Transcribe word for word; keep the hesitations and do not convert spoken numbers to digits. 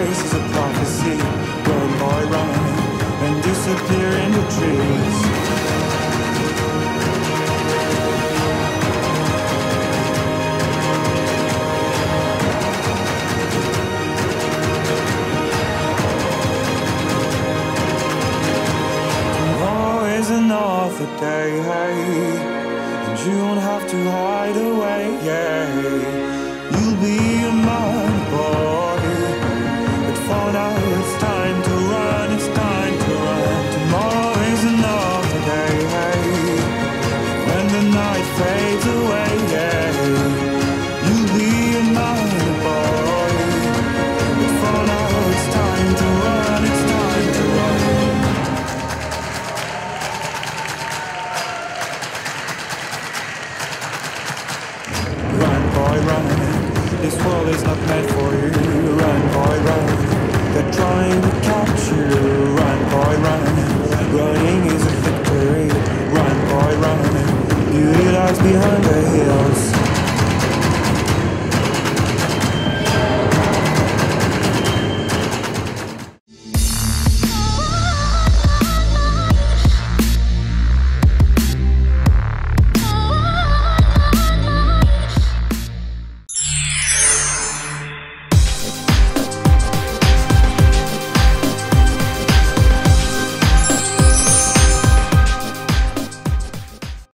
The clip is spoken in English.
race is a prophecy. Run, boy, run, and disappear in the trees. Tomorrow is another day, and you won't have to hide away, yeah. You'll be a man, boy, but for now it's time to run, it's time to run. Tomorrow is another day, when the night fades away, yeah. You'll be a man, boy, but for now it's time to run, it's time to run. Run, boy, run. This world is not meant for you. Run, boy, run. They're trying to catch you. Run, boy, run. Running is a victory. Run, boy, run. Beauty lies behind the hills.